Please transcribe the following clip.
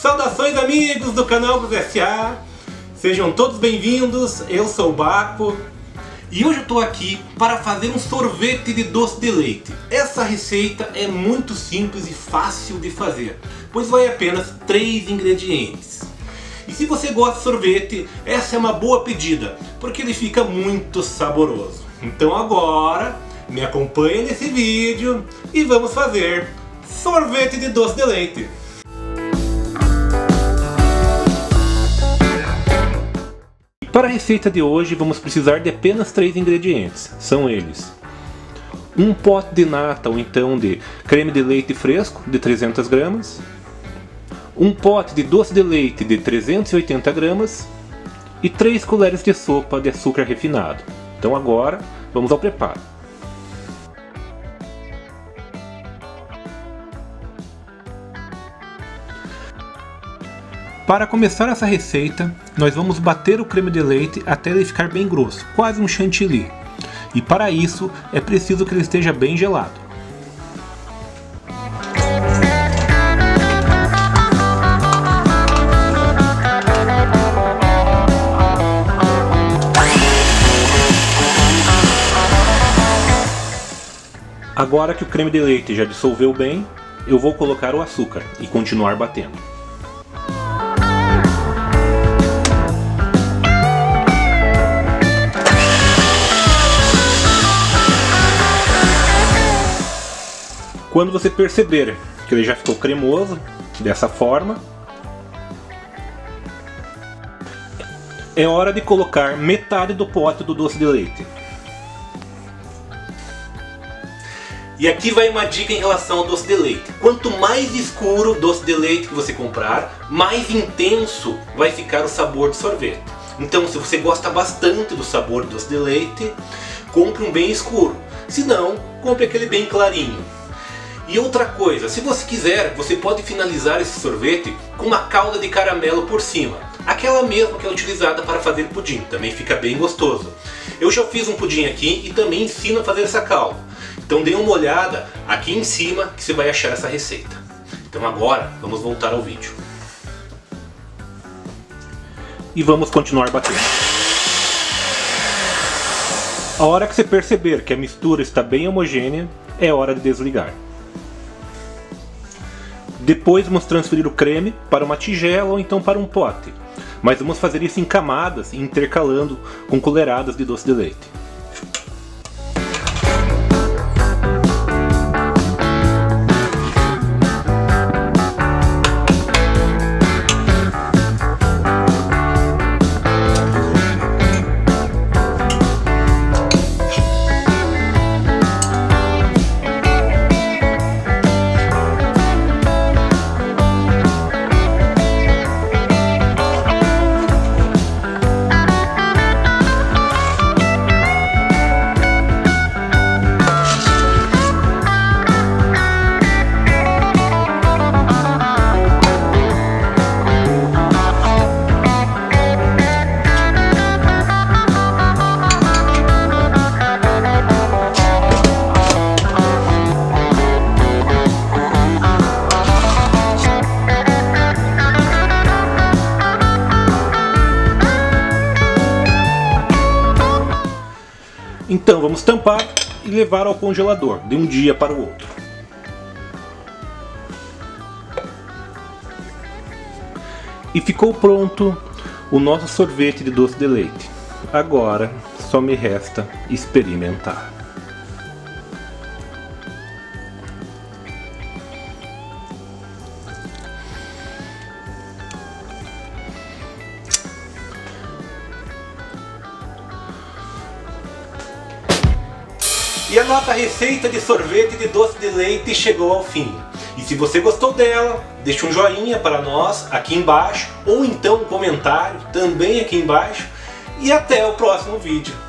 Saudações amigos do canal Gus S.A. Sejam todos bem-vindos, eu sou o Baco. E hoje eu estou aqui para fazer um sorvete de doce de leite. Essa receita é muito simples e fácil de fazer, pois vai apenas 3 ingredientes. E se você gosta de sorvete, essa é uma boa pedida, porque ele fica muito saboroso. Então agora, me acompanhe nesse vídeo e vamos fazer sorvete de doce de leite. Para a receita de hoje vamos precisar de apenas 3 ingredientes. São eles: um pote de nata ou então de creme de leite fresco de 300 gramas, um pote de doce de leite de 380 gramas e 3 colheres de sopa de açúcar refinado. Então agora vamos ao preparo. Para começar essa receita, nós vamos bater o creme de leite até ele ficar bem grosso, quase um chantilly. E para isso é preciso que ele esteja bem gelado. Agora que o creme de leite já dissolveu bem, eu vou colocar o açúcar e continuar batendo. Quando você perceber que ele já ficou cremoso, dessa forma, é hora de colocar metade do pote do doce de leite. E aqui vai uma dica em relação ao doce de leite. Quanto mais escuro o doce de leite que você comprar, mais intenso vai ficar o sabor do sorvete. Então, se você gosta bastante do sabor do doce de leite, compre um bem escuro. Se não, compre aquele bem clarinho. E outra coisa, se você quiser, você pode finalizar esse sorvete com uma calda de caramelo por cima. Aquela mesma que é utilizada para fazer pudim, também fica bem gostoso. Eu já fiz um pudim aqui e também ensino a fazer essa calda. Então dê uma olhada aqui em cima que você vai achar essa receita. Então agora vamos voltar ao vídeo. E vamos continuar batendo. A hora que você perceber que a mistura está bem homogênea, é hora de desligar. Depois vamos transferir o creme para uma tigela ou então para um pote. Mas vamos fazer isso em camadas, intercalando com colheradas de doce de leite. Então vamos tampar e levar ao congelador de um dia para o outro. E ficou pronto o nosso sorvete de doce de leite. Agora só me resta experimentar. E a nossa receita de sorvete de doce de leite chegou ao fim. E se você gostou dela, deixe um joinha para nós aqui embaixo, ou então um comentário também aqui embaixo. E até o próximo vídeo.